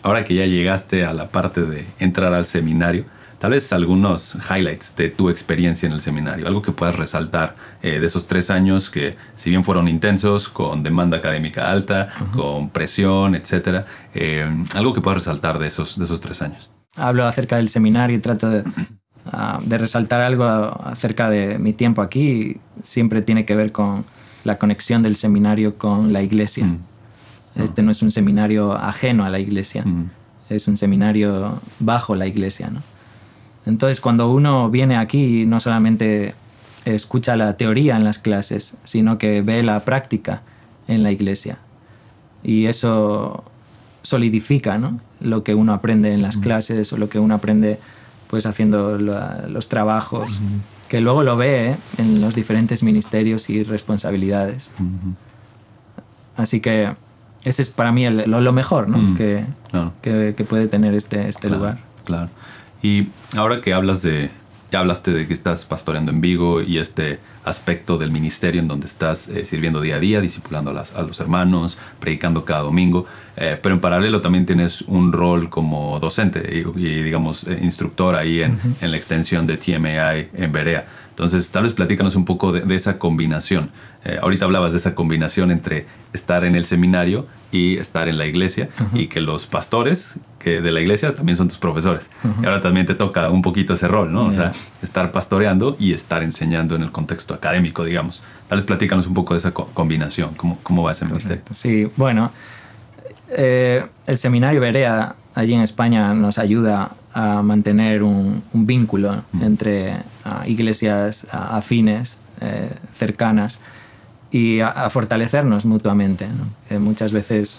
ahora que ya llegaste a la parte de entrar al seminario, tal vez algunos highlights de tu experiencia en el seminario, algo que puedas resaltar de esos 3 años que, si bien fueron intensos, con demanda académica alta, con presión, etcétera, algo que puedas resaltar de esos 3 años. Hablo acerca del seminario y trato de resaltar algo acerca de mi tiempo aquí. Siempre tiene que ver con la conexión del seminario con la iglesia. Este no es un seminario ajeno a la iglesia, es un seminario bajo la iglesia, ¿no? Entonces, cuando uno viene aquí, no solamente escucha la teoría en las clases, sino que ve la práctica en la iglesia. Y eso solidifica, ¿no?, lo que uno aprende en las clases o lo que uno aprende pues haciendo los trabajos, que luego lo ve en los diferentes ministerios y responsabilidades. Así que ese es para mí lo mejor, ¿no?, que puede tener este lugar. Claro. Y ahora que ya hablaste de que estás pastoreando en Vigo y este aspecto del ministerio en donde estás sirviendo día a día, discipulando a los hermanos, predicando cada domingo, pero en paralelo también tienes un rol como docente y digamos, instructor ahí en la extensión de TMAI en Berea. Entonces, tal vez platícanos un poco de esa combinación. Ahorita hablabas de esa combinación entre estar en el seminario y estar en la iglesia, y que los pastores de la iglesia también son tus profesores. Y ahora también te toca un poquito ese rol, ¿no? O sea, estar pastoreando y estar enseñando en el contexto académico, digamos. Tal vez platícanos un poco de esa combinación. ¿Cómo va ese ministerio? Sí, bueno, el seminario Berea allí en España nos ayuda a mantener un vínculo entre iglesias afines, cercanas, y a fortalecernos mutuamente, ¿no? Muchas veces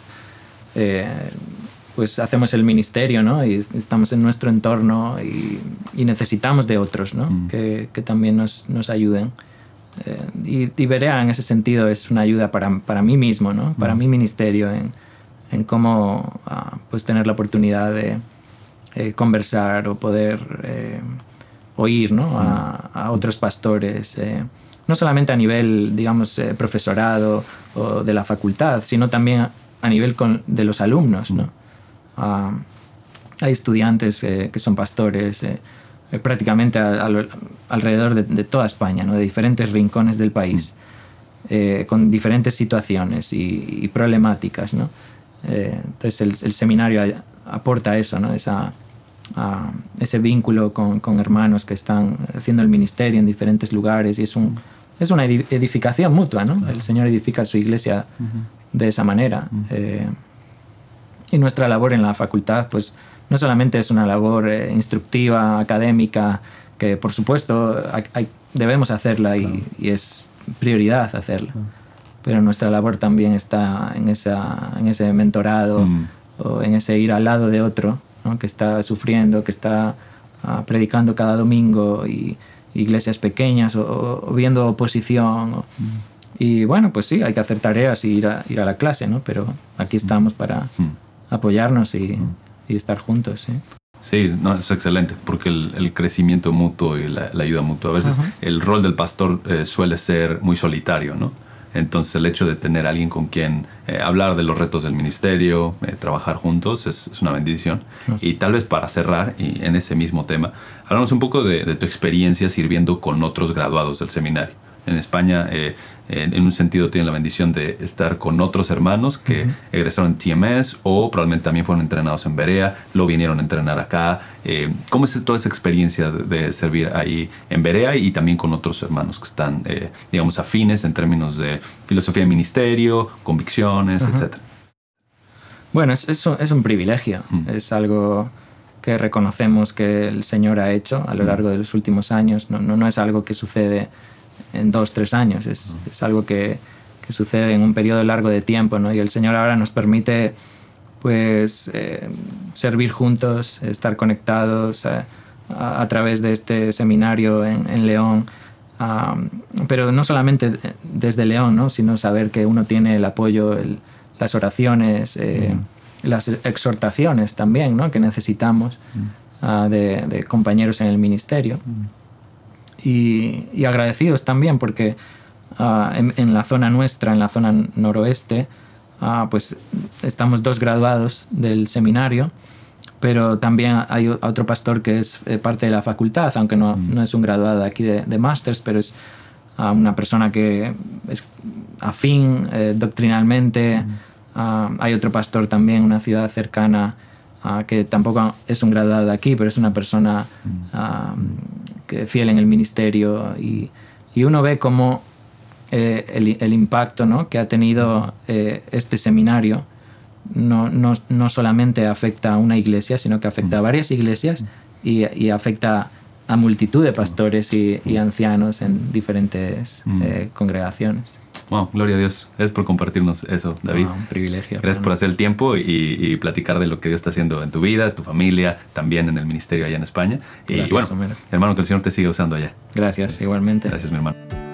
pues hacemos el ministerio, ¿no?, y estamos en nuestro entorno y necesitamos de otros, ¿no?, que también nos ayuden. Y Berea en ese sentido es una ayuda para mí mismo, ¿no?, para mi ministerio, en cómo pues tener la oportunidad de conversar o poder oír, ¿no?, a otros pastores, no solamente a nivel, digamos, profesorado o de la facultad, sino también a nivel de los alumnos, ¿no? Hay estudiantes que son pastores prácticamente alrededor de toda España, ¿no?, de diferentes rincones del país, con diferentes situaciones y problemáticas, ¿no? Entonces el seminario aporta eso, ¿no?, ese vínculo con hermanos que están haciendo el ministerio en diferentes lugares, y es una edificación mutua, ¿no? El Señor edifica su iglesia de esa manera. Y nuestra labor en la facultad, pues, no solamente es una labor instructiva, académica, que por supuesto debemos hacerla y es prioridad hacerla. Pero nuestra labor también está en ese mentorado o en ese ir al lado de otro, ¿no?, que está sufriendo, que está predicando cada domingo, y iglesias pequeñas o viendo oposición. Y bueno, pues sí, hay que hacer tareas y ir a la clase, ¿no? Pero aquí estamos para apoyarnos y estar juntos, ¿sí? Sí, no, es excelente, porque el crecimiento mutuo y la ayuda mutua. A veces el rol del pastor suele ser muy solitario, ¿no? Entonces el hecho de tener a alguien con quien hablar de los retos del ministerio, trabajar juntos, es una bendición. Y tal vez para cerrar, y en ese mismo tema, háblanos un poco de tu experiencia sirviendo con otros graduados del seminario. En España, en un sentido, tienen la bendición de estar con otros hermanos que egresaron en TMS o probablemente también fueron entrenados en Berea, lo vinieron a entrenar acá. ¿Cómo es toda esa experiencia de servir ahí en Berea y también con otros hermanos que están, digamos, afines en términos de filosofía de ministerio, convicciones, etcétera? Bueno, es un privilegio. Es algo que reconocemos que el Señor ha hecho a lo largo de los últimos años. No es algo que sucede en 2-3 años, es algo que sucede en un periodo largo de tiempo, ¿no? Y el Señor ahora nos permite, pues, servir juntos, estar conectados a través de este seminario en León, pero no solamente desde León, ¿no?, sino saber que uno tiene el apoyo, las oraciones, las exhortaciones también, ¿no?, que necesitamos de compañeros en el ministerio. Y agradecidos también porque en la zona nuestra, en la zona noroeste, pues estamos 2 graduados del seminario, pero también hay otro pastor que es parte de la facultad, aunque no es un graduado aquí de másters, pero es una persona que es afín doctrinalmente. Hay otro pastor también en una ciudad cercana que tampoco es un graduado de aquí, pero es una persona que fiel en el ministerio, y uno ve cómo el impacto, ¿no?, que ha tenido este seminario no solamente afecta a una iglesia, sino que afecta a varias iglesias y afecta a multitud de pastores y ancianos en diferentes congregaciones. Wow, gloria a Dios. Gracias por compartirnos eso, David. Un privilegio. Gracias por hacer el tiempo y platicar de lo que Dios está haciendo en tu vida, tu familia, también en el ministerio allá en España. Gracias, y bueno, hermano, que el Señor te siga usando allá. Gracias, igualmente. Gracias, mi hermano.